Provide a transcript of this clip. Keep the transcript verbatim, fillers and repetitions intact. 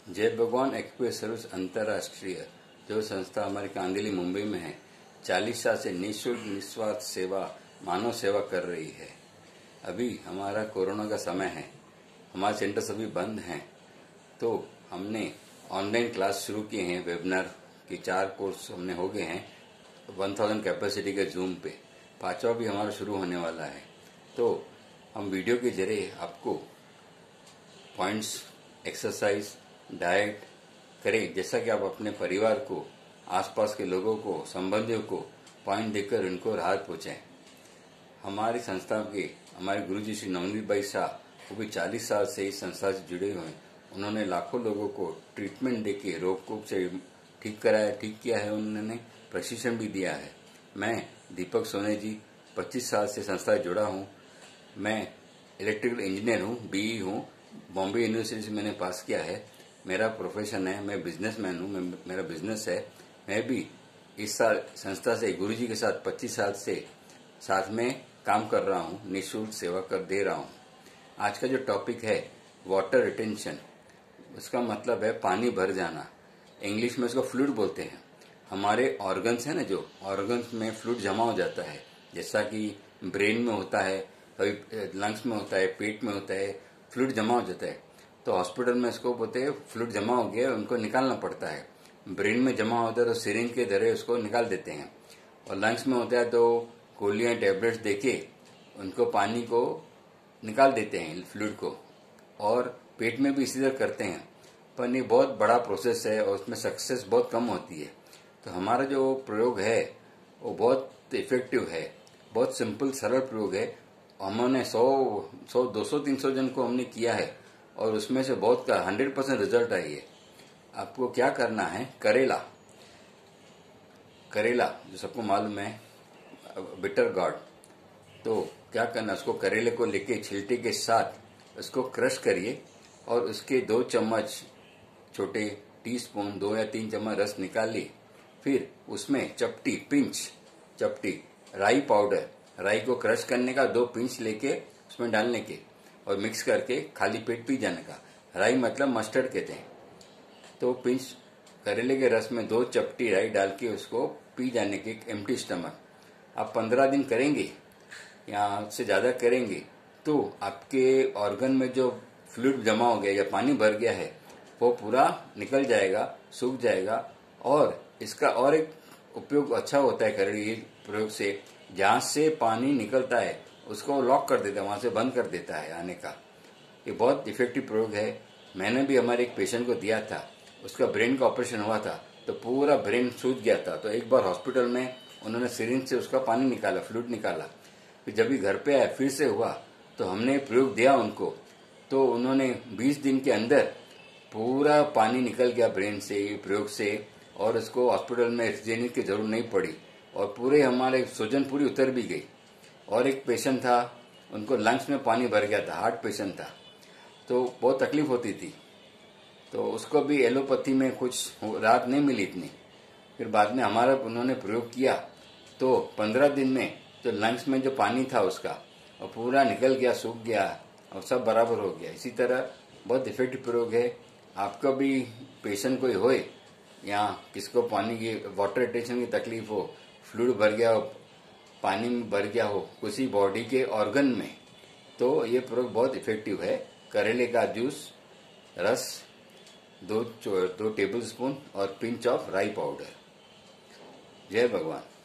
जय भगवान express service अंतर्राष्ट्रीय जो संस्था हमारी कांदिली मुंबई में है, चालीस साल से निःशुल्क निस्वार्थ सेवा मानव सेवा कर रही है। अभी हमारा कोरोना का समय है, हमारे सेंटर सभी बंद हैं, तो हमने ऑनलाइन क्लास शुरू किए हैं। वेबिनार के चार कोर्स हमने हो गए हैं, वन थाउजेंड कैपेसिटी के जूम पे। पांचवा भी हमारा शुरू होने वाला है। तो हम वीडियो के जरिए आपको पॉइंट्स, एक्सरसाइज, डाइट करें, जैसा कि आप अपने परिवार को, आसपास के लोगों को, संबंधियों को पॉइंट देकर उनको राहत पहुंचाएं। हमारी संस्था के हमारे गुरुजी श्री नवनीत भाई शाह, वो भी चालीस साल से इस संस्था से जुड़े हुए हैं। उन्होंने लाखों लोगों को ट्रीटमेंट देके रोग को से ठीक कराया, ठीक किया है। उन्होंने प्रशिक्षण भी दिया है। मैं दीपक सोने जी पच्चीस साल से संस्था से जुड़ा हूँ। मैं इलेक्ट्रिकल इंजीनियर हूँ, बीई हूँ, बॉम्बे यूनिवर्सिटी से मैंने पास किया है। मेरा प्रोफेशन है, मैं बिजनेसमैन हूँ, मेरा बिजनेस है। मैं भी इस साल संस्था से गुरुजी के साथ पच्चीस साल से साथ में काम कर रहा हूँ, निःशुल्क सेवा कर दे रहा हूँ। आज का जो टॉपिक है वाटर रिटेंशन, उसका मतलब है पानी भर जाना। इंग्लिश में उसको फ्लूइड बोलते हैं। हमारे ऑर्गन्स है ना, जो ऑर्गन्स में फ्लूइड जमा हो जाता है, जैसा कि ब्रेन में होता है, कभी लंग्स में होता है, पेट में होता है, फ्लूइड जमा हो जाता है। तो हॉस्पिटल में इसको बोलते हैं फ्लूइड जमा हो गया, उनको निकालना पड़ता है। ब्रेन में जमा होता है तो सिरिंज के जरिए उसको निकाल देते हैं। और लंग्स में होता है तो गोलियां, टैबलेट्स देके उनको पानी को निकाल देते हैं, फ्लूइड को। और पेट में भी इसी तरह करते हैं, पर ये बहुत बड़ा प्रोसेस है और उसमें सक्सेस बहुत कम होती है। तो हमारा जो प्रयोग है वो बहुत इफेक्टिव है, बहुत सिंपल सरल प्रयोग है। हमने सौ सौ दो सौ तीन सौ जन को हमने किया है और उसमें से बहुत का हंड्रेड परसेंट रिजल्ट आई है। आपको क्या करना है, करेला करेला जो सबको मालूम है, बिटर गॉड। तो क्या करना, उसको करेले को लेके छिलटे के साथ उसको क्रश करिए और उसके दो चम्मच छोटे टीस्पून, दो या तीन चम्मच रस निकालिए। फिर उसमें चपटी, पिंच चपटी राई पाउडर, राई को क्रश करने का, दो पिंच लेके उसमें डालने के और मिक्स करके खाली पेट पी जाने का। राई मतलब मस्टर्ड कहते हैं। तो पिंच करेले के रस में दो चपटी राई डाल के उसको पी जाने के, एम्प्टी स्टमक। आप पंद्रह दिन करेंगे या से ज्यादा करेंगे तो आपके ऑर्गन में जो फ्लूइड जमा हो गया या पानी भर गया है वो पूरा निकल जाएगा, सूख जाएगा। और इसका और एक उपयोग अच्छा होता है करेले प्रयोग से, जहां से पानी निकलता है उसको लॉक कर देता है, वहां से बंद कर देता है आने का। ये बहुत इफेक्टिव प्रयोग है। मैंने भी हमारे एक पेशेंट को दिया था, उसका ब्रेन का ऑपरेशन हुआ था तो पूरा ब्रेन सूज गया था। तो एक बार हॉस्पिटल में उन्होंने सिरिंज से उसका पानी निकाला, फ्लूइड निकाला। फिर जब भी घर पे आया फिर से हुआ तो हमने प्रयोग दिया उनको, तो उन्होंने बीस दिन के अंदर पूरा पानी निकल गया ब्रेन से प्रयोग से, और उसको हॉस्पिटल में ऑक्सीजन की जरूरत नहीं पड़ी और पूरे हमारे सूजन पूरी उतर भी गई। और एक पेशेंट था, उनको लंग्स में पानी भर गया था, हार्ट पेशेंट था, तो बहुत तकलीफ होती थी। तो उसको भी एलोपैथी में कुछ राहत नहीं मिली इतनी। फिर बाद में हमारा उन्होंने प्रयोग किया तो पंद्रह दिन में जो लंग्स में जो पानी था उसका और पूरा निकल गया, सूख गया और सब बराबर हो गया। इसी तरह बहुत इफेक्टिव प्रयोग है। आपका भी पेशेंट कोई होए या किसको पानी की, वाटर रिटेंशन की तकलीफ हो, फ्लूइड भर गया हो, पानी में भर गया हो किसी बॉडी के ऑर्गन में, तो ये प्रयोग बहुत इफेक्टिव है। करेले का जूस, रस, दो दो टेबल स्पून और पिंच ऑफ राई पाउडर। जय भगवान।